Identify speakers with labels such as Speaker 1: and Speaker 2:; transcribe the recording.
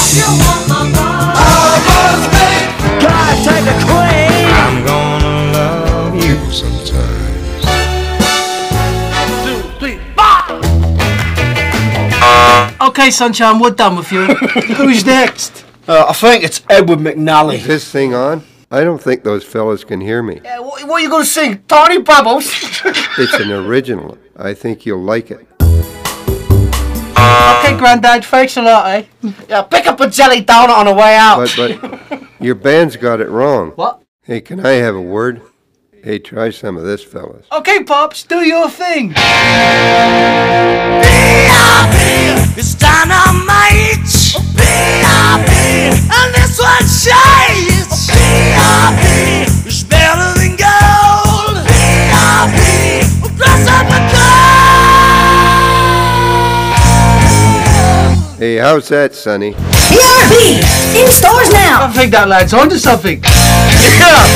Speaker 1: God, take the queen.
Speaker 2: I'm gonna love you sometimes.
Speaker 1: 2, 3, 4. Okay, Sunshine, we're done with you. Who's next? I think it's Ed Mc Nally.
Speaker 3: Is this thing on? I don't think those fellas can hear me.
Speaker 1: Yeah, what are you going to sing? Tony Bubbles?
Speaker 3: It's an original. I think you'll like it.
Speaker 1: Okay, Grandad, thanks a lot, eh? Yeah, pick up a jelly donut on the way out.
Speaker 3: But your band's got it wrong.
Speaker 1: What?
Speaker 3: Hey, can I have a word? Hey, try some of this, fellas.
Speaker 1: Okay, Pops, do your thing.
Speaker 4: It's dynamite. B.I.B. And this one shines. B.I.B. It's better than gold. B.I.B. Dress up the gold.
Speaker 3: Hey, how's that, Sonny?
Speaker 5: B.I.B. in stores now.
Speaker 1: I think that lad's onto something. Yeah.